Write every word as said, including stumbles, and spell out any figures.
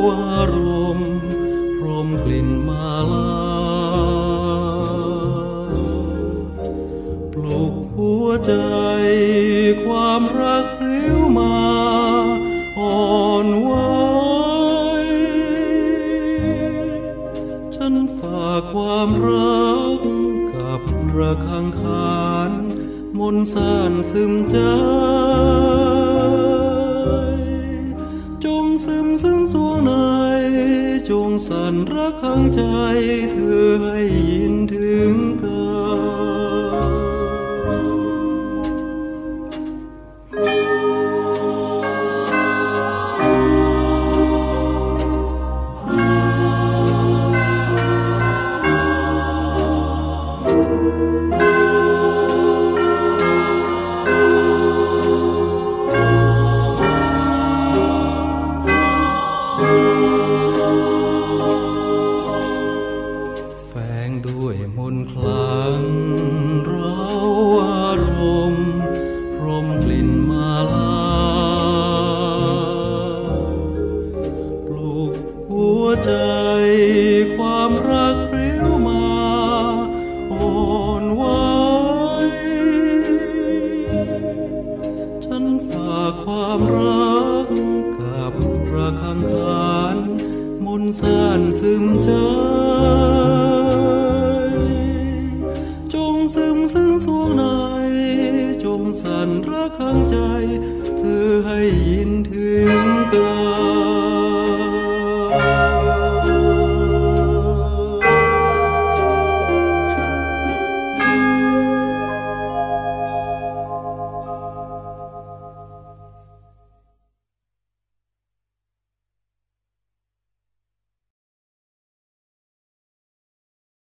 อารมณ์พรมกลิ่นมาลาปลุกหัวใจความรักเรียวมาอ่อนไหวฉันฝากความรักกับระฆังขานมนต์ซ่านซึมใจจงซึมซึ้งสวงในจงสั่นระฆังใจเธอให้ยินถึงกันแฝงด้วยมนต์คลังเราอารมณ์พรมกลิ่นมาลาปลุกหัวใจความรักเรียวมาอ่อนไหวฉันฝากความรักกับระฆังขานมนต์ซ่านซึมใจ